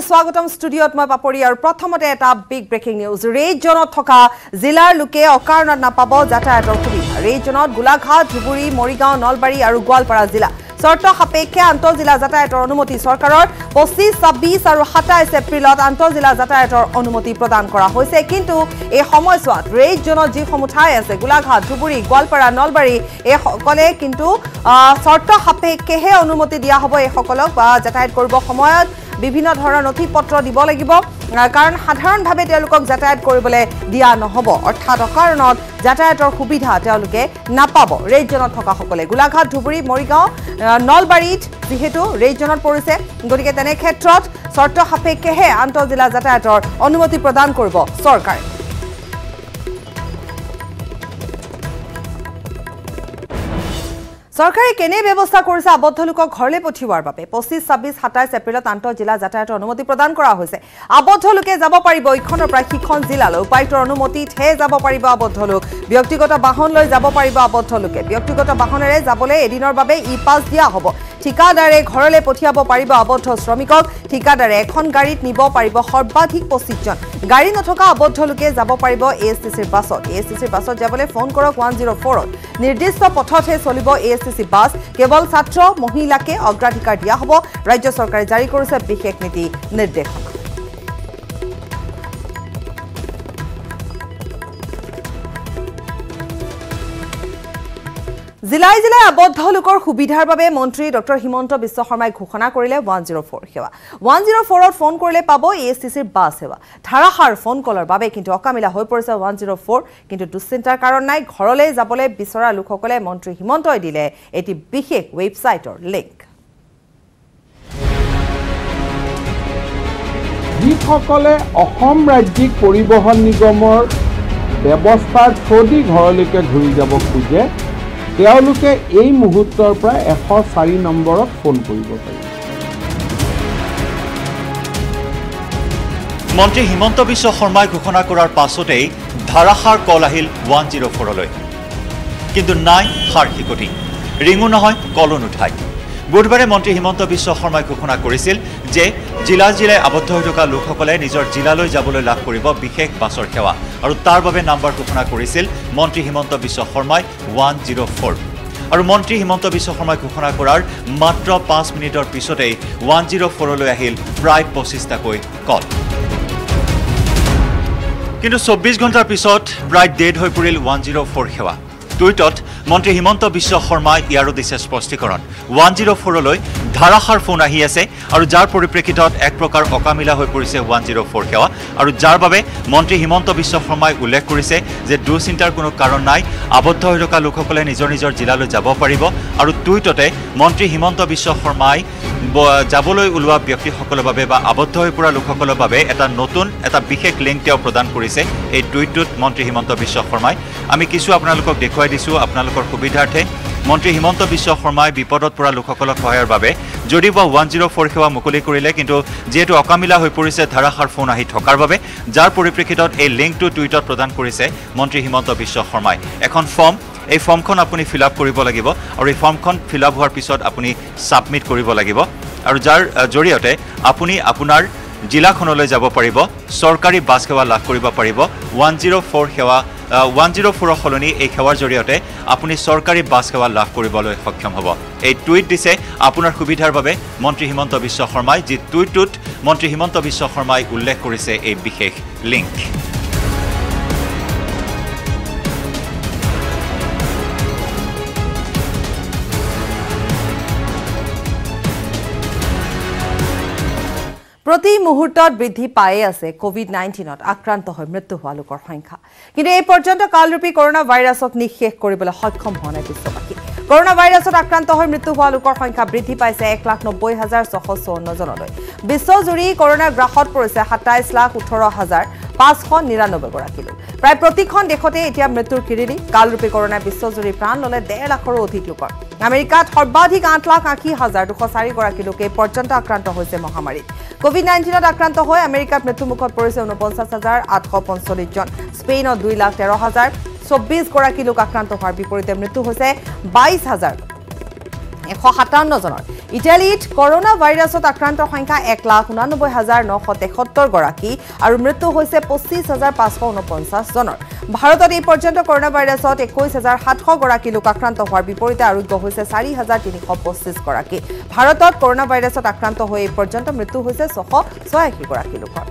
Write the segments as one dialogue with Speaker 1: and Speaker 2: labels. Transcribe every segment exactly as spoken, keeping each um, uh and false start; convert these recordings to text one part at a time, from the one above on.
Speaker 1: স্বাগতম ষ্টুডিঅত মই পাপৰি আৰু প্ৰথমতে এটা বিগ ব্ৰেকিং নিউজ ৰেড জোনত থকা জিলাৰ লোকে অকাৰণত নাপাব যাতায়াতৰ সুবিধা ৰেড জোনত গোলাঘাট ধুবুৰী মৰিগাঁও নলবাৰী আৰু গোৱালপাৰা জিলা শৰ্ত সাপেক্ষে আন্তঃজিলা যাতায়াতৰ অনুমতি চৰকাৰৰ পঁচিছ ছাব্বিছ আৰু সাতাইছ এপ্ৰিলত আন্তঃজিলা যাতায়াতৰ অনুমতি প্ৰদান কৰা হৈছে কিন্তু এই সময়ছোৱাত ৰেড জোনত যি সমূঠাই আছে গোলাঘাট ধুবুৰী গোৱালপাৰা নলবাৰী এই সকলে কিন্তু শৰ্ত সাপেক্ষেহে অনুমতি দিয়া হ'ব এই সকলক যাতায়াত কৰিব সময়ত বিভিন্ন ধৰণৰ নথিপত্ৰ দিব লাগিব কাৰণ সাধাৰণভাৱে তেওঁলোকক যাতায়াত কৰিবলৈ দিয়া নহব অৰ্থাৎ অকাৰণত যাতায়াতৰ সুবিধা তেওঁলোকে নাপাব ৰেড জোনত থকা সকলে গোলাঘাট ধুবুৰী মৰিগাঁও নলবাৰীত যেহেতু ৰেড জোনত পৰিছে গতিকে তেনে ক্ষেত্ৰত শৰ্ত সাপেক্ষেহে আন্তঃজিলা যাতায়াতৰ অনুমতি প্ৰদান কৰিব চৰকাৰে সরকারে কেনে ব্যবস্থা করেছে আবদ্ধ লোকক ঘরলে পঠিওয়ার বাবে পঁচিছ ছাব্বিছ সাতাইছ এপ্রিলত আন্তঃজিলা যাতায়াতৰ অনুমতি প্রদান করা হয়েছে আবদ্ধ লোকে যাব পাৰিব ইখনৰ পৰা সিখন জিলালৈ উপায়ুক্তৰ অনুমতিতহে যাব পাৰিব আবদ্ধ লোক ব্যক্তিগত বাহন লৈ যাব পাৰিব আবদ্ধ লোকে ব্যক্তিগত বাহনেৰে যাবলৈ এদিনৰ বাবে ই পাছ দিয়া হ'ব ঠিকাদাৰে ঘৰলে পঠিয়াব পাৰিব আবদ্ধ শ্ৰমিকক ঠিকাদাৰে এখন গাড়ীত নিব পাৰিব সৰ্বাধিক পঁচিছ জন গাড়ী নথকা আবদ্ধ লোকে যাব পাৰিব এএছটিচিৰ বাছত এএছটিচিৰ বাছত যাবলৈ ফোন কৰক এক শূন্য চাৰিত নিৰ্দিষ্ট পথতহে চলিব এএছটিচি বাছ কেৱল ছাত্ৰ মহিলাকে অগ্ৰাধিকাৰ দিয়া হ'ব ৰাজ্য চৰকাৰে জাৰি কৰিছে বিশেষ নীতি নিৰ্দেশনা জিলাই জিলাই আবদ্ধ লোকৰ সুবিধাৰ বাবে মন্ত্ৰী ডক্টৰ হিমন্ত বিশ্ব শৰ্মাই ঘোষণা কৰিলে এক শূন্য চাৰি সেৱা এক শূন্য চাৰিত ফোন কৰিলে পাব এএছটিচিৰ বাছ সেৱা ধাৰাসাৰ ফোন কলৰ বাবে কিন্তু অকামিলা হৈ পৰিছে এক শূন্য চাৰি কিন্তু দুশ্চিন্তাৰ কাৰণ নাই ঘৰলৈ যাবলৈ বিচৰা লোকসকলে মন্ত্ৰী হিমন্তই দিলে এটি বিশেষ ৱেবছাইটৰ লিংক
Speaker 2: যিসকলে অসম ৰাজ্যিক পৰিবহণ নিগমৰ ব্যৱস্থাৰ থ্ৰুদি ঘৰলৈকে ঘূৰি যাব খোজে তেওঁলোকে এই মুহূৰ্তৰ পৰা এশ চাৰি নম্বৰত ফোন কৰিব পাৰে
Speaker 3: মন্ত্ৰী হিমন্ত বিশ্ব শৰ্মাই ঘোষণা কৰাৰ পাছতেই ধাৰাসাৰ কল আহিল এক শূন্য চাৰিলৈ কিন্তু নাই সাৰ শিকটি ৰিঙো নহয় কলো নুঠায় বুধবাৰে মন্ত্ৰী হিমন্ত বিশ্ব শৰ্মাই ঘোষণা কৰিছিল যে জিলা জিলাই আবদ্ধ হৈ থকা লোকসকলে নিজৰ জিলালৈ যাবলৈ লাভ কৰিব বিশেষ বাছৰ সেৱা আৰু তাৰ বাবে নাম্বাৰ ঘোষণা কৰিছিল মন্ত্ৰী হিমন্ত বিশ্ব শৰ্মাই এক শূন্য চাৰি আৰু মন্ত্ৰী হিমন্ত বিশ্ব শৰ্মাই ঘোষণা কৰাৰ মাত্ৰ পাঁচ মিনিটৰ পিছতেই এক শূন্য চাৰিলৈ আহিল প্ৰায় পঁচিছটাকৈ কল কিন্তু চৌব্বিছ ঘণ্টাৰ পিছত প্ৰায় ডেড হৈ পৰিল এক শূন্য চাৰি সেৱা টুইটত মন্ত্ৰী হিমন্ত বিশ্ব শৰ্মাই ইয়াৰো দিছে স্পষ্টীকৰণ এক শূন্য চাৰিলৈ ধাৰাসাৰ ফোন আহি আছে আৰু যাৰ পৰিপ্ৰেক্ষিতত এক প্ৰকাৰ অকামিলা হৈ পৰিছে এক শূন্য চাৰি সেৱা আৰু যাৰ বাবে মন্ত্ৰী হিমন্ত বিশ্ব শৰ্মাই উল্লেখ কৰিছে যে দুশ্চিন্তাৰ কোনো কাৰণ নাই আবদ্ধ হৈ থকা লোকসকলে নিজৰ নিজৰ জিলালৈ যাব পাৰিব আৰু টুইটতে মন্ত্ৰী হিমন্ত বিশ্ব শৰ্মাই যাবলৈ ওলোৱা ব্যক্তিসকলৰ বাবে বা আবদ্ধ হৈ পৰা লোকসকলৰ বাবে এটা নতুন এটা বিশেষ লিংক তেওঁ প্ৰদান কৰিছে এই টুইটটোত মন্ত্ৰী হিমন্ত বিশ্ব শৰ্মাই আমি কিছু আপোনালোকক দেখুৱাই দিছোঁ আপোনালোকৰ সুবিধাৰ্থে মন্ত্ৰী হিমন্ত বিশ্ব শৰ্মাই বিপদত পৰা লোকসকলক সহায়ৰ বাবে যদিও বা এক শূন্য চাৰি সেৱা মুকলি কৰিলে কিন্তু যেহেতু অকামিলা হৈ পৰিছে ধাৰাসাৰ ফোন আহি থকাৰ বাবে যাৰ পৰিপ্ৰেক্ষিতত এই লিংকটো টুইটত প্ৰদান কৰিছে মন্ত্ৰী হিমন্ত বিশ্ব শৰ্মাই এখন ফৰ্ম এই ফৰ্মখন আপুনি ফিল আপ কৰিব লাগিব আৰু এই ফৰ্মখন ফিল আপ হোৱাৰ পিছত আপুনি ছাবমিট কৰিব লাগিব আৰু যাৰ জৰিয়তে আপুনি আপোনাৰ জিলাখনলৈ যাব পাৰিব চৰকাৰী বাছ সেৱা লাভ কৰিব পাৰিব এক শূন্য চাৰি সেৱা এক শূন্য চাৰিৰ সলনি এই সেৱাৰ জৰিয়তে আপুনি চৰকাৰী বাছ সেৱা লাভ কৰিবলৈ সক্ষম হ'ব এই টুইট দিছে আপোনাৰ সুবিধাৰ বাবে মন্ত্ৰী হিমন্ত বিশ্ব শৰ্মাই যি টুইটটোত মন্ত্ৰী হিমন্ত বিশ্ব শৰ্মাই উল্লেখ কৰিছে এই বিশেষ লিংক
Speaker 1: প্ৰতি মুহূৰ্তত বৃদ্ধি পায়ে আছে কোভিড নাইনটিনত আক্ৰান্ত হৈ মৃত্যু হোৱা লোকৰ সংখ্যা কিন্তু এই পৰ্যন্ত কালৰূপী কৰোনা ভাইৰাছক নিঃশেষ কৰিবলৈ সক্ষম হোৱা নাই বিশ্ববাসী কৰোনা ভাইৰাছত আক্ৰান্ত হৈ মৃত্যু হোৱা লোকৰ সংখ্যা বৃদ্ধি পাইছে এক লাখ নব্বৈ হাজাৰ ছশ চৌৱন্ন জনলৈ বিশ্বজুৰি কৰোনাৰ গ্ৰাসত পৰিছে সাতাইছ লাখ ওঠৰ হাজাৰ পাঁচশ নিৰানব্বৈ গৰাকী লোক প্ৰায় প্ৰতিখন দেশতে এতিয়া মৃত্যুৰ কিৰিলি কালৰূপী কৰোনাই বিশ্বজুৰি প্ৰাণ ল'লে ডেৰ লাখৰো অধিক লোকৰ আমেৰিকাত সৰ্বাধিক আঠ লাখ আশী হাজাৰ দুশ চাৰি গৰাকী লোকে পৰ্যন্ত আক্ৰান্ত হৈছে মহামাৰীত কোভিড নাইনটিনত আক্ৰান্ত হৈ আমেৰিকাত মৃত্যুমুখত পৰিছে ঊনপঞ্চাছ হাজাৰ আঠশ পঞ্চল্লিছ জন স্পেইনত দুই লাখ তেৰ হাজাৰ চৌব্বিছ গৰাকী লোক আক্ৰান্ত হোৱাৰ বিপৰীতে মৃত্যু হৈছে বাইছ হাজাৰ এশ সাতাৱন্ন জনৰ ইটালীত কৰোনা ভাইৰাছত আক্ৰান্তৰ সংখ্যা এক লাখ ঊনানব্বৈ হাজাৰ নশ তেসত্তৰ গৰাকী আৰু মৃত্যু হৈছে পঁচিছ হাজাৰ পাঁচশ ঊনপঞ্চাছ জনৰ ভাৰতত এই পৰ্যন্ত কৰোনা ভাইৰাছত একৈছ হাজাৰ সাতশ গৰাকী লোক আক্ৰান্ত হোৱাৰ বিপৰীতে আৰোগ্য হৈছে চাৰি হাজাৰ তিনিশ পঁচিছ গৰাকী ভাৰতত কৰোনা ভাইৰাছত আক্ৰান্ত হৈ এই পৰ্যন্ত মৃত্যু হৈছে ছশ ছয়াশী গৰাকী লোকৰ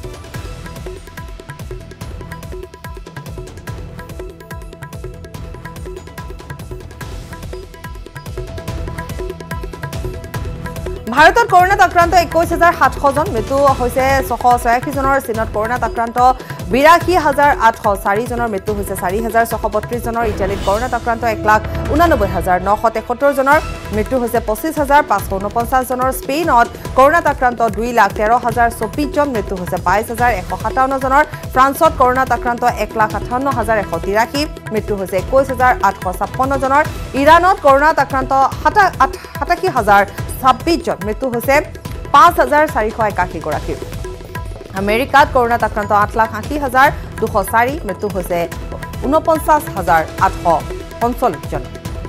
Speaker 1: ভাৰতত কৰোনাত আক্ৰান্ত একৈছ হাজাৰ সাতশ জন মৃত্যু হৈছে ছশ ছয়াশী জনৰ চীনত কৰোনাত আক্ৰান্ত বিৰাশী হাজাৰ আঠশ চাৰি জনৰ মৃত্যু হৈছে চাৰি হাজাৰ ছশ বত্ৰিছ জনৰ ইটালীত কৰোনাত আক্ৰান্ত এক লাখ ঊনানব্বৈ হাজাৰ নশ তেসত্তৰ জনৰ মৃত্যু হৈছে পঁচিছ হাজাৰ পাঁচশ ঊনপঞ্চাছ জনৰ স্পেইনত কৰোনাত আক্ৰান্ত দুই লাখ তেৰ হাজাৰ চৌব্বিছ জন মৃত্যু হৈছে বাইছ হাজাৰ এশ সাতাৱন্ন জনৰ ফ্ৰান্সত কৰোনাত আক্ৰান্ত এক লাখ আঠাৱন্ন হাজাৰ এশ তিৰাশী মৃত্যু হৈছে একৈছ হাজাৰ আঠশ ছাপন্ন জনৰ ইৰাণত কৰোনাত আক্ৰান্ত সাতাশী হাজাৰ ছাব্বিছ জন মৃত্যু হৈছে পাঁচ হাজাৰ চাৰিশ একাশী গৰাকীৰ আমেৰিকাত কৰোনাত আক্ৰান্ত আঠ লাখ আশী হাজাৰ দুশ চাৰি মৃত্যু হৈছে ঊনপঞ্চাছ হাজাৰ আঠশ পঞ্চল্লিছ জন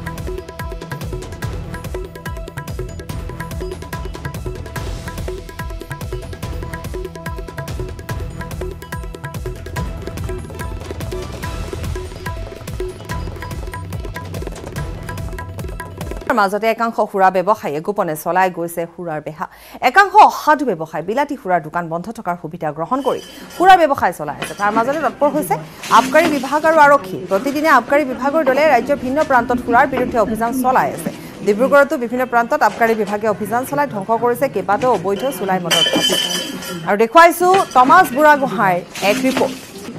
Speaker 1: মাজতে একাংশ সুৰা ব্যৱসায়ীয়ে গোপনে চলাই গৈছে সুৰাৰ বেহা একাংশ অসাধু ব্যৱসায়ী বিলাতী সুৰাৰ দোকান বন্ধ থকাৰ সুবিধা গ্ৰহণ কৰি সুৰাৰ ব্যৱসায় চলাই আছে তাৰ মাজতে তৎপৰ হৈছে আবকাৰী বিভাগ আৰু আৰক্ষী প্ৰতিদিনে আবকাৰী বিভাগৰ দলে ৰাজ্যৰ ভিন্ন প্ৰান্তত সুৰাৰ বিৰুদ্ধে অভিযান চলাই আছে ডিব্ৰুগড়তো বিভিন্ন প্ৰান্তত আবকাৰী বিভাগে অভিযান চলাই ধ্বংস কৰিছে কেইবাটাও অবৈধ চুলাই মদৰ ফাঁচি আৰু দেখুৱাইছো টমাছ বুঢ়াগোহাঁইৰ এক ৰিপৰ্ট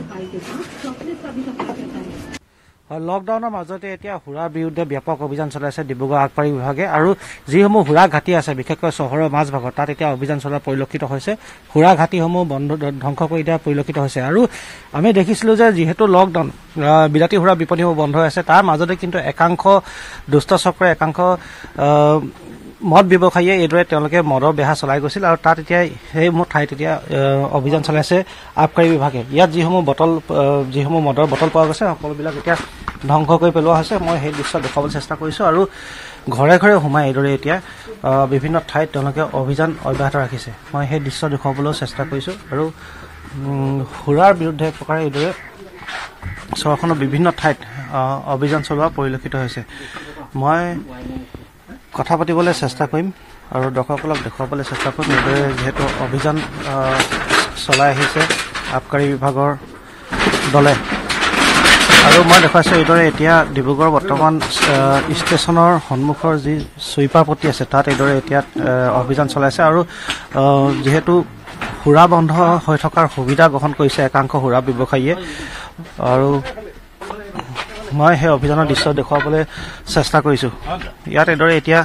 Speaker 4: লকডাউনৰ মাজতে এতিয়া সুৰাৰ বিৰুদ্ধে ব্যাপক অভিযান চলাইছে ডিব্ৰুগড় আবকাৰী বিভাগে আৰু যিসমূহ সুৰা ঘাটি আছে বিশেষকৈ চহৰৰ মাজভাগত তাত এতিয়া অভিযান চলোৱা পৰিলক্ষিত হৈছে সুৰা ঘাটিসমূহ বন্ধ ধ্বংস কৰি দিয়া পৰিলক্ষিত হৈছে আৰু আমি দেখিছিলোঁ যে যিহেতু লকডাউন বিলাতী সুৰা বিপণীসমূহ বন্ধ হৈ আছে তাৰ মাজতে কিন্তু একাংশ দুষ্ট চক্ৰই একাংশ মদ ব্যৱসায়ীয়ে এইদৰে তেওঁলোকে মদৰ বেহা চলাই গৈছিল আৰু তাত এতিয়া সেইসমূহ ঠাইত এতিয়া অভিযান চলাইছে আবকাৰী বিভাগে ইয়াত যিসমূহ বটল যিসমূহ মদৰ বটল পোৱা গৈছে সকলোবিলাক এতিয়া ধ্বংস কৰি পেলোৱা হৈছে মই সেই দৃশ্য দেখুৱাবলৈ চেষ্টা কৰিছোঁ আৰু ঘৰে ঘৰে সোমাই এইদৰে এতিয়া বিভিন্ন ঠাইত তেওঁলোকে অভিযান অব্যাহত ৰাখিছে মই সেই দৃশ্য দেখুৱাবলৈ চেষ্টা কৰিছোঁ আৰু সুৰাৰ বিৰুদ্ধে এক প্ৰকাৰে এইদৰে চহৰখনৰ বিভিন্ন ঠাইত অভিযান চলোৱা পৰিলক্ষিত হৈছে মই কথা পাতিবলৈ চেষ্টা কৰিম আৰু দৰ্শকসকলক দেখুৱাবলৈ চেষ্টা কৰিম এইদৰে যিহেতু অভিযান চলাই আহিছে আবকাৰী বিভাগৰ দলে আৰু মই দেখুৱাইছোঁ এইদৰে এতিয়া ডিব্ৰুগড় বৰ্তমান ষ্টেচনৰ সন্মুখৰ যি চুইপাৰ পট্টি আছে তাত এইদৰে এতিয়া অভিযান চলাইছে আৰু যিহেতু সুৰা বন্ধ হৈ থকাৰ সুবিধা গ্ৰহণ কৰিছে একাংশ সুৰা ব্যৱসায়ীয়ে আৰু মই সেই অভিযানৰ দৃশ্য দেখুৱাবলৈ চেষ্টা কৰিছোঁ ইয়াত এইদৰে এতিয়া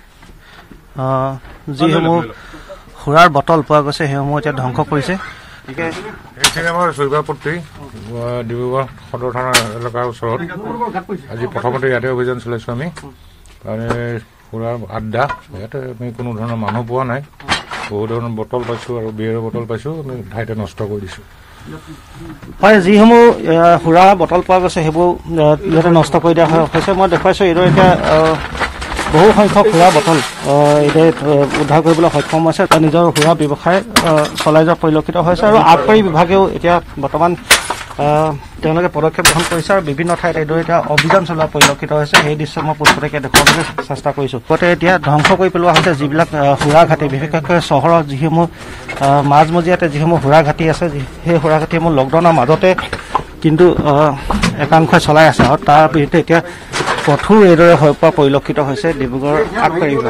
Speaker 4: যিসমূহ সুৰাৰ বটল পোৱা গৈছে সেইসমূহ এতিয়া ধ্বংস কৰিছে
Speaker 5: এইখিনি আমাৰ চুইপাৰপট্টি ডিব্ৰুগড় সদৰ থানা এলেকাৰ ওচৰত আজি প্ৰথমতে ইয়াতে অভিযান চলাইছোঁ আমি মানে সুৰাৰ আড্ডা ইয়াতে আমি কোনো ধৰণৰ মানুহ পোৱা নাই বহু ধৰণৰ বটল পাইছোঁ আৰু বিয়েৰৰ বটল পাইছোঁ আমি ঠাইতে নষ্ট কৰি দিছোঁ
Speaker 4: হয় যিসমূহ সুৰা বটল পোৱা গৈছে সেইবোৰ ইয়াতে নষ্ট কৰি দিয়া হৈছে মই দেখুৱাইছোঁ এইদৰে এতিয়া বহু সংখ্যক সুৰা বটল এইদৰে উদ্ধাৰ কৰিবলৈ সক্ষম হৈছে তাৰ নিজৰ সুৰা ব্যৱসায় চলাই যোৱা পৰিলক্ষিত হৈছে আৰু আবকাৰী বিভাগেও এতিয়া বৰ্তমান তেওঁলোকে পদক্ষেপ গ্ৰহণ কৰিছে আৰু বিভিন্ন ঠাইত এইদৰে এতিয়া অভিযান চলোৱা পৰিলক্ষিত হৈছে সেই দৃশ্য মই পোনপটীয়াকৈ দেখুৱাবলৈ চেষ্টা কৰিছোঁ লগতে এতিয়া ধ্বংস কৰি পেলোৱা হৈছে যিবিলাক সুৰা ঘাটি বিশেষকৈ চহৰৰ যিসমূহ মাজমজিয়াতে যিসমূহ সুৰা ঘাটি আছে সেই সুৰা ঘাটিসমূহ লকডাউনৰ মাজতে কিন্তু একাংশই চলাই আছে আৰু তাৰ বিৰুদ্ধে এতিয়া কঠোৰ এইদৰে হৈ পৰা পৰিলক্ষিত হৈছে ডিব্ৰুগড় আবকাৰী বিভাগ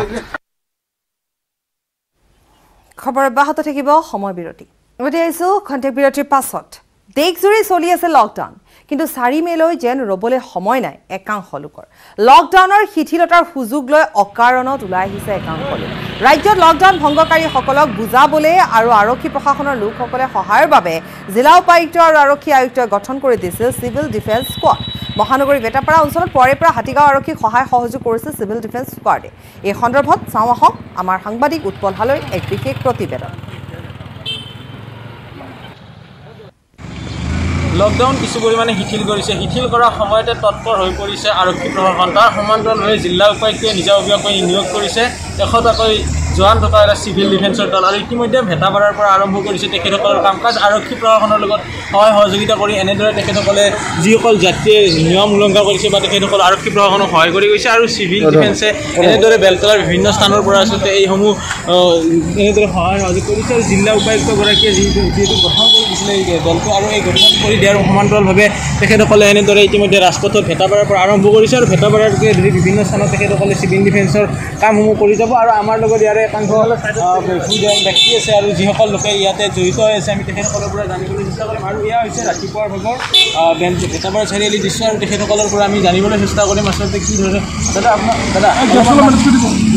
Speaker 1: খবৰ অব্যাহত থাকিব সময় বিৰতি গতি আহিছোঁ খন্তেক বিৰতিৰ পাছত দেশজুৰি চলি আছে লকডাউন কিন্তু চাৰি মেলৈ যেন ৰ'বলৈ সময় নাই একাংশ লোকৰ লকডাউনৰ শিথিলতাৰ সুযোগ লৈ অকাৰণত ওলাই আহিছে একাংশ লোক ৰাজ্যত লকডাউন ভংগকাৰীসকলক বুজাবলৈ আৰু আৰক্ষী প্ৰশাসনৰ লোকসকলে সহায়ৰ বাবে জিলা উপায়ুক্ত আৰু আৰক্ষী আয়ুক্তই গঠন কৰি দিছিল চিভিল ডিফেন্স স্কোৱাড মহানগৰী বেটাপাৰা অঞ্চলত পৰে পৰা হাতীগাঁও আৰক্ষীক সহায় সহযোগ কৰিছে চিভিল ডিফেন্স স্কোৱাডে এই সন্দৰ্ভত চাওঁ আহক আমাৰ সাংবাদিক উৎপল হালৈ এক বিশেষ প্ৰতিবেদন
Speaker 6: লকডাউন কিছু পৰিমাণে শিথিল কৰিছে শিথিল কৰাৰ সময়তে তৎপৰ হৈ পৰিছে আৰক্ষী প্ৰশাসন তাৰ সমান্তৰালভাৱে জিলা উপায়ুক্তই নিজাববীয়াকৈ নিয়োগ কৰিছে এশটাকৈ জোৱান থকা এটা চিভিল ডিফেন্সৰ দল আৰু ইতিমধ্যে ভেটাপাৰাৰ পৰা আৰম্ভ কৰিছে তেখেতসকলৰ কাম কাজ আৰক্ষী প্ৰশাসনৰ লগত সহায় সহযোগিতা কৰি এনেদৰে তেখেতসকলে যিসকল যাত্ৰীয়ে নিয়ম উলংঘা কৰিছে বা তেখেতসকল আৰক্ষী প্ৰশাসনক সহায় কৰি গৈছে আৰু চিভিল ডিফেন্সে এনেদৰে বেলতলাৰ বিভিন্ন স্থানৰ পৰা আচলতে এইসমূহ এনেদৰে সহায় সহযোগ কৰিছে আৰু জিলা উপায়ুক্তগৰাকীয়ে যিহেতু যিহেতু গঠন কৰি দিছিলে এই দলটো আৰু এই গঠন কৰি দিয়াৰ সমান্তৰালভাৱে তেখেতসকলে এনেদৰে ইতিমধ্যে ৰাজপথত ভেটাপাৰাৰ পৰা আৰম্ভ কৰিছে আৰু ভেটাপাৰাৰকে ধৰি বিভিন্ন স্থানত তেখেতসকলে চিভিল ডিফেন্সৰ কামসমূহ কৰি যাব আৰু আমাৰ লগত ইয়াৰে একাংশ ব্যক্তি আছে আৰু যিসকল লোকে ইয়াতে জড়িত হৈ আছে আমি তেখেতসকলৰ পৰা জানিবলৈ চেষ্টা কৰিম আৰু এয়া হৈছে ৰাতিপুৱাৰ ভাগৰ ভেটাপাৰা চাৰিআলি দৃশ্য আৰু তেখেতসকলৰ পৰা আমি জানিবলৈ চেষ্টা কৰিম আচলতে কি ধৰণে দাদা আপোনাৰ দাদা আপোনালোকে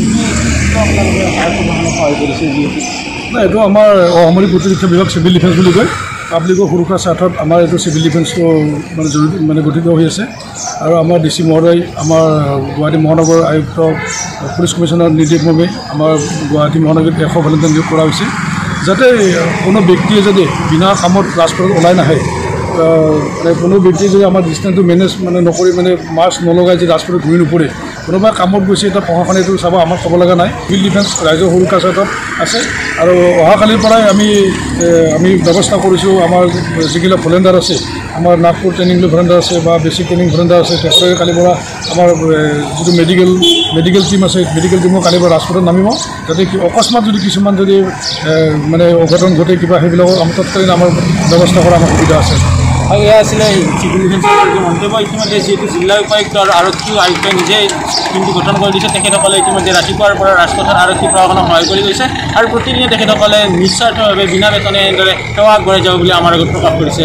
Speaker 6: সহায় কৰিছে যিহেতু
Speaker 7: এইটো আমাৰ অসামৰিক প্ৰতিৰক্ষা বিভাগ চিভিল ডিফেন্স বুলি কয় পাব্লিকৰ সুৰক্ষাৰ স্বাৰ্থত আমাৰ এইটো চিভিল ডিফেন্সটো মানে জড়িত মানে গঠিত হৈ আছে আৰু আমাৰ ডি চি মহোদয় আমাৰ গুৱাহাটী মহানগৰ আয়ুক্ত পুলিচ কমিশ্যনাৰ নিৰ্দেশমৰ্মে আমাৰ গুৱাহাটী মহানগৰীত এশ ভলেণ্টিয়াৰ নিয়োগ কৰা হৈছে যাতে কোনো ব্যক্তিয়ে যদি বিনা কামত ৰাজপথত ওলাই নাহে মানে কোনো ব্যক্তিয়ে যদি আমাৰ ডিষ্টেঞ্চটো মেনেজ মানে নকৰি মানে মাস্ক নলগাই যে ৰাজপথত ঘূৰি নুফুৰে কোনোবা কামত গৈছে এটা প্ৰশাসনে এইটো চাব আমাৰ ক'ব লগা নাই চিভিল ডিফেন্স ৰাইজৰ সুৰক্ষাৰ স্বাৰ্থত আছে আৰু অহাকালিৰ পৰাই আমি আমি ব্যৱস্থা কৰিছোঁ আমাৰ যিবিলাক ভলেণ্টিয়াৰ আছে আমাৰ নাগপুৰ ট্ৰেইনিং ভলেণ্টিয়াৰ আছে বা বেছিক ট্ৰেইনিং ভলেণ্টিয়াৰ আছে তেওঁলোকে কালিৰ পৰা আমাৰ যিটো মেডিকেল মেডিকেল টিম আছে মেডিকেল টিমো কালিৰ পৰা ৰাজপথত নামিব যাতে অকস্মাত যদি কিছুমান যদি মানে অঘটন ঘটে কিবা সেইবিলাকৰ আমাৰ তৎকালীন আমাৰ ব্যৱস্থা কৰা আমাৰ সুবিধা আছে
Speaker 6: আৰু এয়া আছিলে চিভিল ডিফেন্সৰ মন্তব্য ইতিমধ্যে যিহেতু জিলা উপায়ুক্ত আৰু আৰক্ষী আয়ুক্তই নিজে টিমটো গঠন কৰি দিছে তেখেতসকলে ইতিমধ্যে ৰাতিপুৱাৰ পৰা ৰাজপথত আৰক্ষী প্ৰশাসনক সহায় কৰি গৈছে আৰু প্ৰতিদিনে তেখেতসকলে নিস্বাৰ্থভাৱে বিনা বেতনে এনেদৰে সেৱা আগবঢ়াই যাব বুলি আমাৰ আগত প্ৰকাশ কৰিছে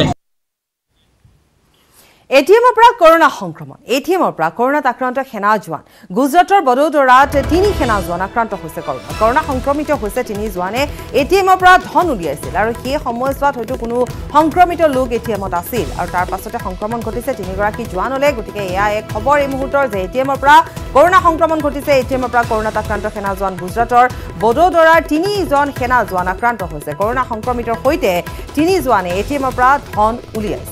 Speaker 1: এটিএমৰ পৰা কৰোনা সংক্ৰমণ এটিএমৰ পৰা কৰোনাত আক্ৰান্ত সেনা জোৱান গুজৰাটৰ বডোদৰাত তিনি সেনা জোৱান আক্ৰান্ত হৈছে কৰোনা কৰোনা সংক্ৰমিত হৈছে তিনি জোৱানে এটিএমৰ পৰা ধন উলিয়াইছিল আৰু সেই সময়ছোৱাত হয়তো কোনো সংক্ৰমিত লোক এটিএমত আছিল আৰু তাৰ পাছতে সংক্ৰমণ ঘটিছে তিনিগৰাকী জোৱানলৈ গতিকে এয়া এক খবৰ এই মুহূৰ্তৰ যে এটিএমৰ পৰা কৰোনা সংক্ৰমণ ঘটিছে এটিএমৰ পৰা কৰোনাত আক্ৰান্ত সেনা জোৱান গুজৰাটৰ বডোদৰাৰ তিনিজন সেনা জোৱান আক্ৰান্ত হৈছে কৰোনা সংক্ৰমিতৰ সৈতে তিনি জোৱানে এটিএমৰ পৰা ধন উলিয়াইছিল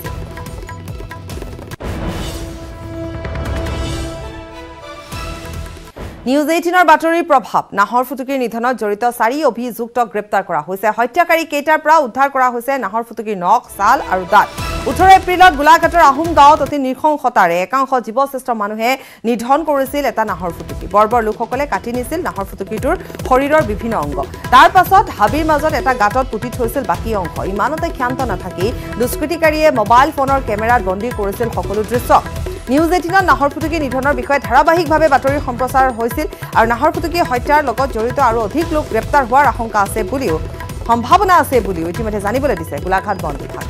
Speaker 1: নিউজ এইটিনৰ বাতৰিৰ প্ৰভাৱ নাহৰ ফুটুকীৰ নিধনত জড়িত চাৰি অভিযুক্তক গ্ৰেপ্তাৰ কৰা হৈছে হত্যাকাৰী কেইটাৰ পৰা উদ্ধাৰ কৰা হৈছে নাহৰ ফুটুকীৰ নখ ছাল আৰু দাঁত ওঠৰ এপ্ৰিলত গোলাঘাটৰ আহোম গাঁৱত অতি নৃশংসতাৰে একাংশ জীৱশ্ৰেষ্ঠ মানুহে নিধন কৰিছিল এটা নাহৰ ফুটুকী বৰ্বৰ লোকসকলে কাটি নিছিল নাহৰ ফুটুকীটোৰ শৰীৰৰ বিভিন্ন অংগ তাৰ পাছত হাবিৰ মাজত এটা গাঁতত পুতি থৈছিল বাকী অংশ ইমানতে ক্ষান্ত নাথাকি দুষ্কৃতিকাৰীয়ে মোবাইল ফোনৰ কেমেৰাত বন্দী কৰিছিল সকলো দৃশ্য নিউজ এইটিনত নাহৰ ফুটুকী নিধনৰ বিষয়ে ধাৰাবাহিকভাৱে বাতৰি সম্প্ৰচাৰ হৈছিল আৰু নাহৰ ফুটুকী হত্যাৰ লগত জড়িত আৰু অধিক লোক গ্ৰেপ্তাৰ হোৱাৰ আশংকা আছে বুলিও সম্ভাৱনা আছে বুলিও ইতিমধ্যে জানিবলৈ দিছে গোলাঘাট বন বিভাগে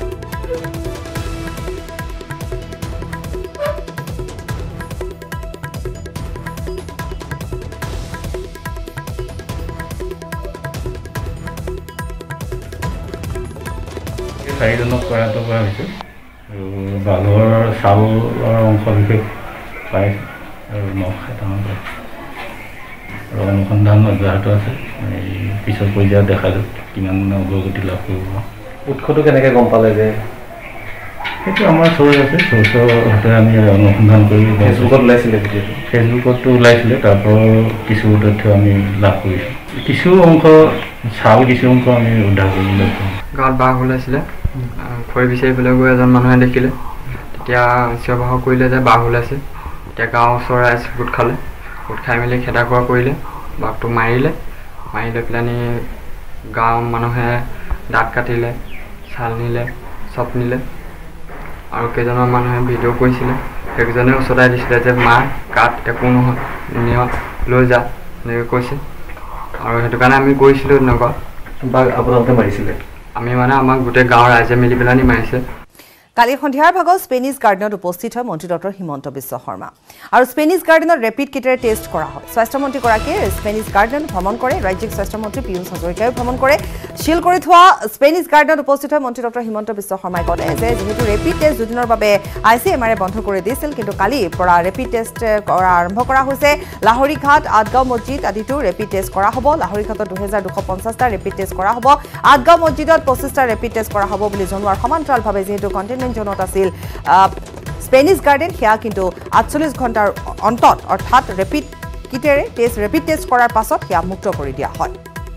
Speaker 8: চাৰিজনক কৰাটো কৰা হৈছে আৰু বাঘৰ ছালৰ অংশ বিশেষ পাইছে আৰু নখ এটা আৰু অনুসন্ধান অব্যাহত আছে এই পিছৰ পৰ্যায়ত দেখা যাব কিমান অগ্ৰগতি লাভ কৰিব উৎসটো কেনেকৈ গম পালে যে সেইটো আমাৰ চ'ৰ্চ আছে চ'ৰ্চৰ হাতে আমি অনুসন্ধান কৰি ফেচবুকত ওলাইছিলে ভিডিঅ'টো ফেচবুকতো ওলাইছিলে তাৰ পৰা কিছু তথ্য আমি লাভ কৰিছোঁ কিছু অংশ ছাল কিছু অংশ আমি উদ্ধাৰ কৰিবলৈ
Speaker 9: গাঁৱত বাঘ ওলাইছিলে খৰি বিচাৰিবলৈ গৈ এজন মানুহে দেখিলে তেতিয়া চিঞৰ বাখৰ কৰিলে যে বাঘ ওলাইছে তেতিয়া গাঁৱৰ ওচৰৰ ৰাইজ গোট খালে গোট খাই মেলি খেদা খোৱা কৰিলে বাঘটোক মাৰিলে মাৰি লৈ পেলানি গাঁৱৰ মানুহে দাঁত কাটিলে ছাল নিলে চব নিলে আৰু কেইজনৰ মানুহে ভিডিঅ' কৰিছিলে সেইকেইজনে ওচৰাই দিছিলে যে মাৰ কাট একো নহয় নিয় লৈ যা এনেকৈ কৈছে আৰু সেইটো কাৰণে আমি গৈছিলোঁ নগাঁৱত বাঘ আপোনালোকে মাৰিছিলে আমি মানে আমাক গোটেই গাঁৱৰ ৰাইজে মিলি পেলানি মাৰিছে
Speaker 1: কালি সন্ধিয়াৰ ভাগত স্পেনিছ গাৰ্ডেনত উপস্থিত হয় মন্ত্ৰী ডক্টৰ হিমন্ত বিশ্ব শৰ্মা আৰু স্পেনিছ গাৰ্ডেনত ৰেপিড কিটেৰে টেষ্ট কৰা হয় স্বাস্থ্যমন্ত্ৰীগৰাকীয়ে স্পেনিছ গাৰ্ডেন ভ্ৰমণ কৰে ৰাজ্যিক স্বাস্থ্যমন্ত্ৰী পীয়ুষ হাজৰিকায়ো ভ্ৰমণ কৰে শিল কৰি থোৱা স্পেনিছ গাৰ্ডেনত উপস্থিত হয় মন্ত্ৰী ডক্টৰ হিমন্ত বিশ্ব শৰ্মাই কলে যে যিহেতু ৰেপিড টেষ্ট দুদিনৰ বাবে আই চি এম আৰে বন্ধ কৰি দিছিল কিন্তু কালিৰ পৰা ৰেপিড টেষ্ট কৰা আৰম্ভ কৰা হৈছে লাহৰীঘাট আঠগাঁও মছজিদ আদিতো ৰেপিড টেষ্ট কৰা হ'ব লাহৰীঘাটত দুহেজাৰ দুশ পঞ্চাছটা ৰেপিড টেষ্ট কৰা হ'ব আঠগাঁও মছজিদত পঁচিছটা ৰেপিড টেষ্ট কৰা হ'ব বুলি জনোৱাৰ সমান্তৰালভাৱে যিহেতু কণ্টেইনমেণ্ট কণ্টেইনমেণ্ট জোনত আছিল স্পেনিছ গাৰ্ডেন সেয়া কিন্তু আঠচল্লিছ ঘণ্টাৰ অন্তত অৰ্থাৎ ৰেপিড কিটেৰে টেষ্ট ৰেপিড টেষ্ট কৰাৰ পাছত সেয়া মুক্ত কৰি দিয়া হয়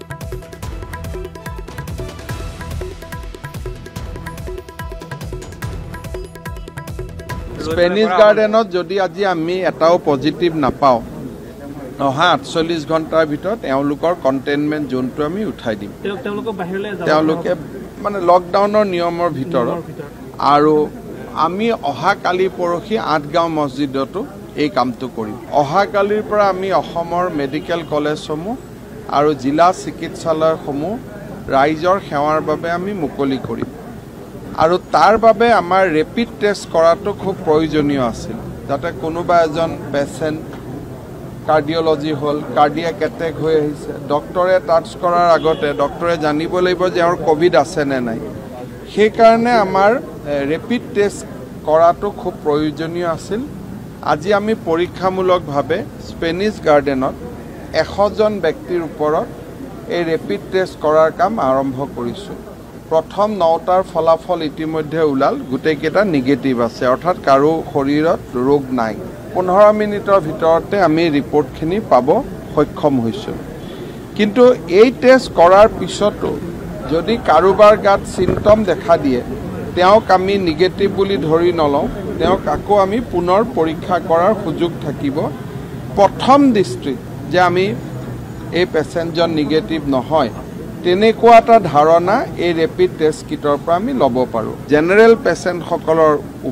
Speaker 2: স্পেনিছ গাৰ্ডেনত যদি আজি আমি এটাও পজিটিভ নাপাওঁ অহা আঠচল্লিছ ঘণ্টাৰ ভিতৰত এওঁলোকৰ কণ্টেইনমেণ্ট জোনটো আমি উঠাই দিম তেওঁলোকে মানে লকডাউনৰ নিয়মৰ ভিতৰত আৰু আমি অহা কালি পৰহি আঠগাঁও মছজিদতো এই কামটো কৰিম অহা কালিৰ পৰা আমি অসমৰ মেডিকেল কলেজসমূহ আৰু জিলা চিকিৎসালয়সমূহ ৰাইজৰ সেৱাৰ বাবে আমি মুকলি কৰিম আৰু তাৰ বাবে আমাৰ ৰেপিড টেষ্ট কৰাটো খুব প্ৰয়োজনীয় আছিল যাতে কোনোবা এজন পেচেণ্ট কাৰ্ডিঅলজি হ'ল কাৰ্ডিয়াক এটেক হৈ আহিছে ডক্টৰে টাচ কৰাৰ আগতে ডক্টৰে জানিব লাগিব যে তেওঁৰ কোভিড আছে নে নাই সেইকাৰণে আমাৰ ৰেপিড টেষ্ট কৰাটো খুব প্ৰয়োজনীয় আছিল আজি আমি পৰীক্ষামূলকভাৱে স্পেনিছ গাৰ্ডেনত এশজন ব্যক্তিৰ ওপৰত এই ৰেপিড টেষ্ট কৰাৰ কাম আৰম্ভ কৰিছোঁ প্ৰথম নটাৰ ফলাফল ইতিমধ্যে ওলাল গোটেইকেইটা নিগেটিভ আছে অৰ্থাৎ কাৰো শৰীৰত ৰোগ নাই পোন্ধৰ মিনিটৰ ভিতৰতে আমি ৰিপৰ্টখিনি পাব সক্ষম হৈছোঁ কিন্তু এই টেষ্ট কৰাৰ পিছতো যদি কাৰোবাৰ গাত চিমটম দেখা দিয়ে তেওঁক আমি নিগেটিভ বুলি ধৰি নলওঁ তেওঁক আকৌ আমি পুনৰ পৰীক্ষা কৰাৰ সুযোগ থাকিব প্ৰথম দৃষ্টিত যে আমি এই পেচেণ্টজন নিগেটিভ নহয় তেনেকুৱা এটা ধাৰণা এই ৰেপিড টেষ্ট কিটৰ পৰা আমি ল'ব পাৰোঁ জেনেৰেল পেচেণ্টসকলৰ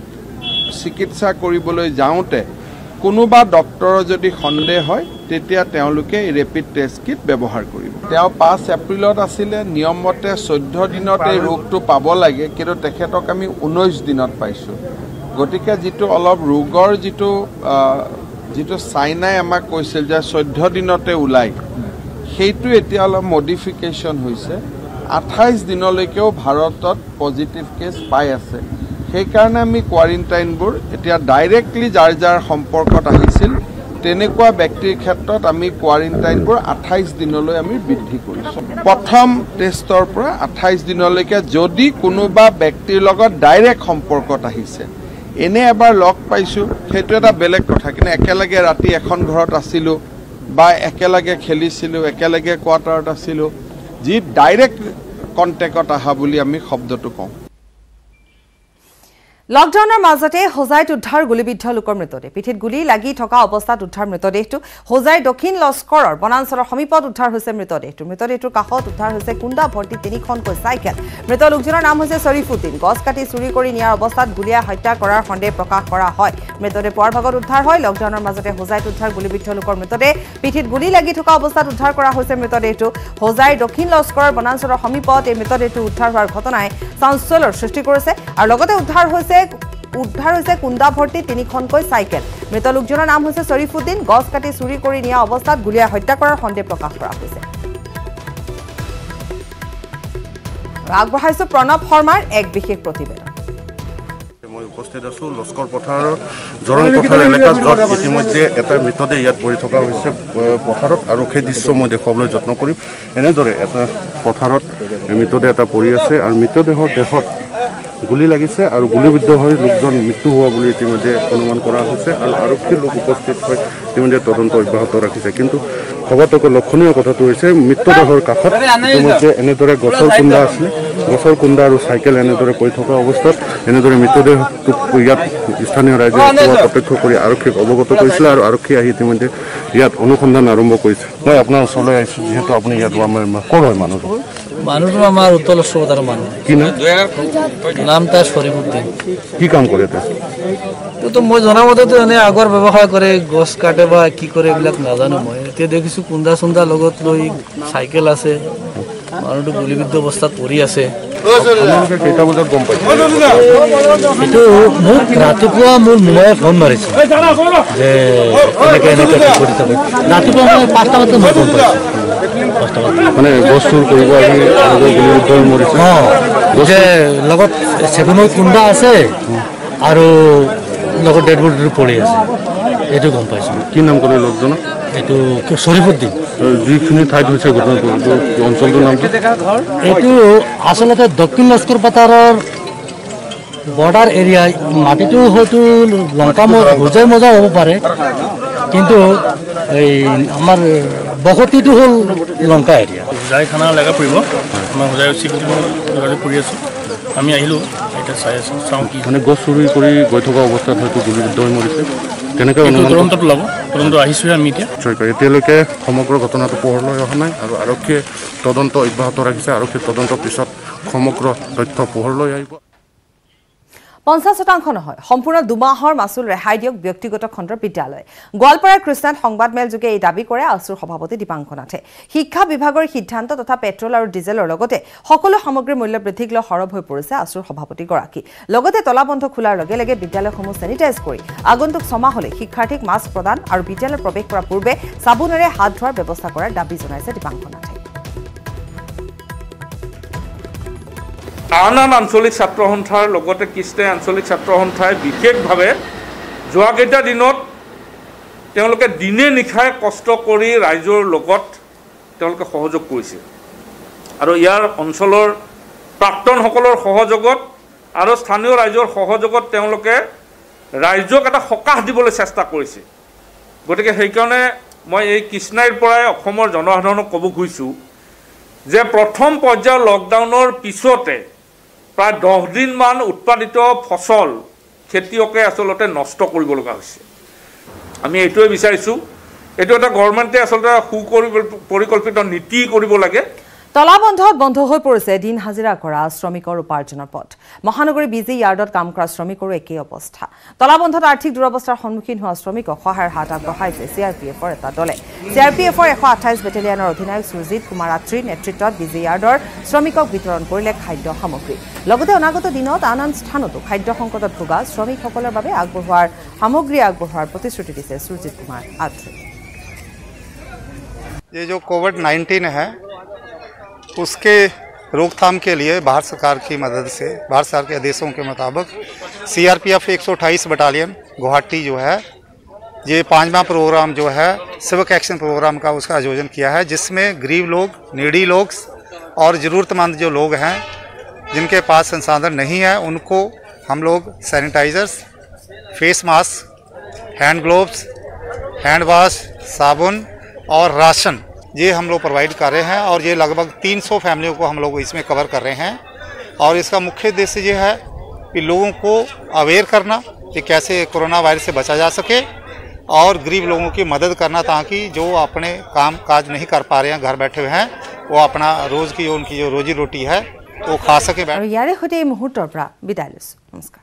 Speaker 2: চিকিৎসা কৰিবলৈ যাওঁতে কোনোবা ডক্টৰৰ যদি সন্দেহ হয় তেতিয়া তেওঁলোকে এই ৰেপিড টেষ্ট কিট ব্যৱহাৰ কৰিব তেওঁ পাঁচ এপ্ৰিলত আছিলে নিয়মমতে চৈধ্য দিনত এই ৰোগটো পাব লাগে কিন্তু তেখেতক আমি ঊনৈছ দিনত পাইছোঁ গতিকে যিটো অলপ ৰোগৰ যিটো যিটো চাইনাই আমাক কৈছিল যে চৈধ্য দিনতে ওলায় সেইটো এতিয়া অলপ মডিফিকেশ্যন হৈছে আঠাইছ দিনলৈকেও ভাৰতত পজিটিভ কেছ পাই আছে সেইকাৰণে আমি কোৱাৰেণ্টাইনবোৰ এতিয়া ডাইৰেক্টলি যাৰ যাৰ সম্পৰ্কত আহিছিল তেনেকুৱা ব্যক্তিৰ ক্ষেত্ৰত আমি কোৱাৰেণ্টাইনবোৰ আঠাইছ দিনলৈ আমি বৃদ্ধি কৰিছোঁ প্ৰথম টেষ্টৰ পৰা আঠাইছ দিনলৈকে যদি কোনোবা ব্যক্তিৰ লগত ডাইৰেক্ট সম্পৰ্কত আহিছে এনে এবাৰ লগ পাইছোঁ সেইটো এটা বেলেগ কথা কিন্তু একেলগে ৰাতি এখন ঘৰত আছিলোঁ বা একেলগে খেলিছিলোঁ একেলগে কোৱাৰ্টাৰত আছিলোঁ যি ডাইৰেক্ট কণ্টেক্টত অহা বুলি আমি শব্দটো কওঁ
Speaker 1: লকডাউনৰ মাজতে হোজাইত উদ্ধাৰ গুলিবিদ্ধ লোকৰ মৃতদেহ পিঠিত গুলি লাগি থকা অৱস্থাত উদ্ধাৰ মৃতদেহটো হোজাই দক্ষিণ লস্কৰৰ বনাঞ্চলৰ সমীপত উদ্ধাৰ হৈছে মৃতদেহটো মৃতদেহটোৰ কাষত উদ্ধাৰ হৈছে কুণ্ডা ভৰ্তি তিনিখনকৈ চাইকেল মৃত লোকজনৰ নাম হৈছে শ্বৰিফুদ্দিন গছ কাটি চুৰি কৰি নিয়াৰ অৱস্থাত গুলীয়াই হত্যা কৰাৰ সন্দেহ প্ৰকাশ কৰা হয় মৃতদেহ পুৱাৰ ভাগত উদ্ধাৰ হয় লকডাউনৰ মাজতে হোজাইত উদ্ধাৰ গুলিবিদ্ধ লোকৰ মৃতদেহ পিঠিত গুলি লাগি থকা অৱস্থাত উদ্ধাৰ কৰা হৈছে মৃতদেহটো হোজাই দক্ষিণ লস্কৰৰ বনাঞ্চলৰ সমীপত এই মৃতদেহটো উদ্ধাৰ হোৱাৰ ঘটনাই চাঞ্চল্যৰ সৃষ্টি কৰিছে আৰু লগতে উদ্ধাৰ হৈছে উদ্ধাৰ হৈছে কুণ্ডা ভৰ্তি তিনিখনকৈ চাইকেল মৃত লোকজনৰ নাম হৈছে শ্বৰিফুদ্দিন গছ কাটি চুৰি কৰি নিয়া অৱস্থাত গুলীয়াই হত্যা কৰাৰ সন্দেহ প্ৰকাশ কৰা হৈছে আগবঢ়াইছো প্ৰণৱ শৰ্মাৰ এক বিশেষ প্ৰতিবেদন
Speaker 10: মই উপস্থিত আছো লস্কৰ পথাৰৰ জৰং পথাৰ এলেকাত য'ত ইতিমধ্যে এটা মৃতদেহ ইয়াত পৰি থকা হৈছে পথাৰত আৰু সেই দৃশ্য মই দেখুৱাবলৈ যত্ন কৰিম এনেদৰে এটা পথাৰত মৃতদেহ এটা পৰি আছে আৰু মৃতদেহৰ দেহত গুলি লাগিছে আৰু গুলিবিদ্ধ হৈ লোকজন মৃত্যু হোৱা বুলি ইতিমধ্যে অনুমান কৰা হৈছে আৰু আৰক্ষীৰ লোক উপস্থিত হৈ ইতিমধ্যে তদন্ত অব্যাহত ৰাখিছে কিন্তু খবৰটোকে লক্ষণীয় কথাটো হৈছে মৃতদেহৰ কাষত ইতিমধ্যে এনেদৰে গছৰ কুণ্ডা আছিলে গছৰ কুণ্ডা আৰু চাইকেল এনেদৰে পৰি থকা অৱস্থাত এনেদৰে মৃতদেহটোক ইয়াত স্থানীয় ৰাইজে প্ৰত্যক্ষ কৰি আৰক্ষীক অৱগত কৰিছিলে আৰু আৰক্ষী আহি ইতিমধ্যে ইয়াত অনুসন্ধান আৰম্ভ কৰিছে মই আপোনাৰ ওচৰলৈ আহিছোঁ যিহেতু আপুনি ইয়াত ক'ৰ হয় মানুহটো
Speaker 11: মানুহটো আমাৰ উত্তৰ লস্কৰৰ মানুহ
Speaker 10: কি নাম
Speaker 11: নাম তাৰ শ্বৰিফুদ্দিন
Speaker 10: কি কাম কৰে
Speaker 11: তো মই জনামতেতো এনে আগৰ ব্যৱসায় কৰে গছ কাটে বা কি কৰে এইবিলাক নাজানো মই এতিয়া দেখিছোঁ কুন্দা চুন্দা লগত লৈ চাইকেল আছে মানুহটো গুলিবিদ্ধ অৱস্থাত পৰি আছে
Speaker 10: কেইটা বজাত গম পাইছে
Speaker 11: এইটো মোক ৰাতিপুৱা মোৰ মোবাইলত ফোন মাৰিছে যে এনেকৈ এনেকৈ কৰি থাকে ৰাতিপুৱা মই পাঁচটা বজাত মই গম পাইছোঁ
Speaker 10: মানে গছ চুৰ কৰিব আহি গুলিবিদ্ধ মৰিছে
Speaker 11: যে লগত চেগুনৰ কুণ্ডা আছে আৰু লগত ডেড বডিটো পৰি আছে এইটো গম পাইছোঁ
Speaker 10: কি নাম কৰে লোকজনক
Speaker 11: এইটো শ্বৰিফুদ্দিন
Speaker 10: যিখিনি ঠাইত হৈছে ঘটনাটো অঞ্চলটোৰ নামটো
Speaker 11: এইটো আচলতে দক্ষিণ লস্কৰ পথাৰৰ বৰ্ডাৰ এৰিয়া মাটিটো হয়তো লংকা হোজাই মজা হ'ব পাৰে, কিন্তু এই আমাৰ বসতিটো হ'ল লংকা এৰিয়া।
Speaker 7: হোজাই থানা এলেকা পৰিব, আমাৰ হোজাই চিভিল কৰি আছোঁ, আমি আহিলোঁ এতিয়া চাই আছোঁ, চাওঁ কি
Speaker 10: মানে গছ চুৰি কৰি গৈ থকা অৱস্থাত হয়তো গুলীবিদ্ধ হৈ মৰিছে, তেনেকৈ
Speaker 7: তদন্তত ওলাব। তদন্ত আহিছোঁহে আমি এতিয়া।
Speaker 10: এতিয়ালৈকে সমগ্ৰ ঘটনাটো পোহৰলৈ অহা নাই আৰু আৰক্ষীয়ে তদন্ত অব্যাহত ৰাখিছে। আৰক্ষীৰ তদন্তৰ পিছত সমগ্ৰ তথ্য পোহৰলৈ আহিব।
Speaker 1: পঞ্চাছ শতাংশ নহয়, সম্পূৰ্ণ দুমাহৰ মাচুল ৰেহাই দিয়ক ব্যক্তিগত খণ্ডৰ বিদ্যালয়। গোৱালপাৰাৰ কৃষ্ণাত সংবাদমেলযোগে এই দাবী কৰে আছুৰ সভাপতি দীপাংক নাথে। শিক্ষা বিভাগৰ সিদ্ধান্ত তথা পেট্ৰল আৰু ডিজেলৰ লগতে সকলো সামগ্ৰীৰ মূল্য বৃদ্ধিক লৈ সৰব হৈ পৰিছে আছুৰ সভাপতিগৰাকী। লগতে তলাবন্ধ খোলাৰ লগে লগে বিদ্যালয়সমূহ চেনিটাইজ কৰি আগন্তুক ছমাহলৈ শিক্ষাৰ্থীক মাস্ক প্ৰদান আৰু বিদ্যালয়ত প্ৰৱেশ কৰাৰ পূৰ্বে চাবোনেৰে হাত ধোৱাৰ ব্যৱস্থা কৰাৰ দাবী জনাইছে দীপাংক নাথে।
Speaker 12: আন আন আঞ্চলিক ছাত্ৰ সন্থাৰ লগতে কৃষ্ণাই আঞ্চলিক ছাত্ৰ সন্থাই বিশেষভাৱে যোৱাকেইটা দিনত তেওঁলোকে দিনে নিশাই কষ্ট কৰি ৰাইজৰ লগত তেওঁলোকে সহযোগ কৰিছে আৰু ইয়াৰ অঞ্চলৰ প্ৰাক্তনসকলৰ সহযোগত আৰু স্থানীয় ৰাইজৰ সহযোগত তেওঁলোকে ৰাইজক এটা সকাহ দিবলৈ চেষ্টা কৰিছে। গতিকে সেইকাৰণে মই এই কৃষ্ণাইৰ পৰাই অসমৰ জনসাধাৰণক ক'ব খুজিছোঁ যে প্ৰথম পৰ্যায়ৰ লকডাউনৰ পিছতে প্ৰায় দহ দিনমান উৎপাদিত ফচল খেতিয়কে আচলতে নষ্ট কৰিব লগা হৈছে। আমি এইটোৱে বিচাৰিছোঁ, এইটো এটা গভৰ্ণমেণ্টে আচলতে সুপৰিকল্পিত নীতি কৰিব লাগে।
Speaker 1: তলাবন্ধত বন্ধ হৈ পৰিছে দিন হাজিৰা কৰা শ্ৰমিকৰ উপাৰ্জনৰ পথ। মহানগৰী বিজি য়াৰ্ডত কাম কৰা শ্ৰমিকৰো একেই অৱস্থা। তলাবন্ধত আৰ্থিক দুৰৱস্থাৰ সন্মুখীন হোৱা শ্ৰমিকক সহায়ৰ হাত আগবঢ়াইছে চি আৰ পি এফৰ এটা দলে। চি আৰ পি এফৰ এশ আঠাইছ বেটেলিয়নৰ অধিনায়ক সুৰজিৎ কুমাৰ আত্ৰীৰ নেতৃত্বত বিজি য়াৰ্ডৰ শ্ৰমিকক বিতৰণ কৰিলে খাদ্য সামগ্ৰী। লগতে অনাগত দিনত আন আন স্থানতো খাদ্য সংকটত ভোগা শ্ৰমিকসকলৰ বাবে আগবঢ়োৱাৰ সামগ্ৰী আগবঢ়োৱাৰ প্ৰতিশ্ৰুতি দিছে সুৰজিৎ কুমাৰ আত্ৰী।
Speaker 13: ये जो कोविड नाइन्टीन है उसके रोकथाम के लिए भारत सरकार की मदद से भारत सरकार के आदेशों के मुताबिक सीआरपीएफ एक सौ अट्ठाईस बटालियन गुवाहाटी जो है ये पांचवा प्रोग्राम जो है सिविक एक्शन प्रोग्राम का उसका आयोजन किया है, जिसमें गरीब लोग, नीडी लोग और ज़रूरतमंद जो लोग हैं जिनके पास संसाधन नहीं है उनको हम लोग sanitisers, face mask, hand gloves, hand wash, साबुन और राशन ये हम लोग प्रोवाइड कर रहे हैं और ये लगभग तीन सौ फैमिलियों को हम लोग इसमें कवर कर रहे हैं। और इसका मुख्य उद्देश्य ये है कि लोगों को अवेयर करना कि कैसे कोरोना वायरस से बचा जा सके और गरीब लोगों की मदद करना ताकि जो अपने काम काज नहीं कर पा रहे हैं, घर बैठे हुए हैं, वो अपना रोज़ की उनकी जो रोजी रोटी है वो खा सके।
Speaker 1: यारे होते मुहूर्तर विदाय লৈছো। नमस्कार।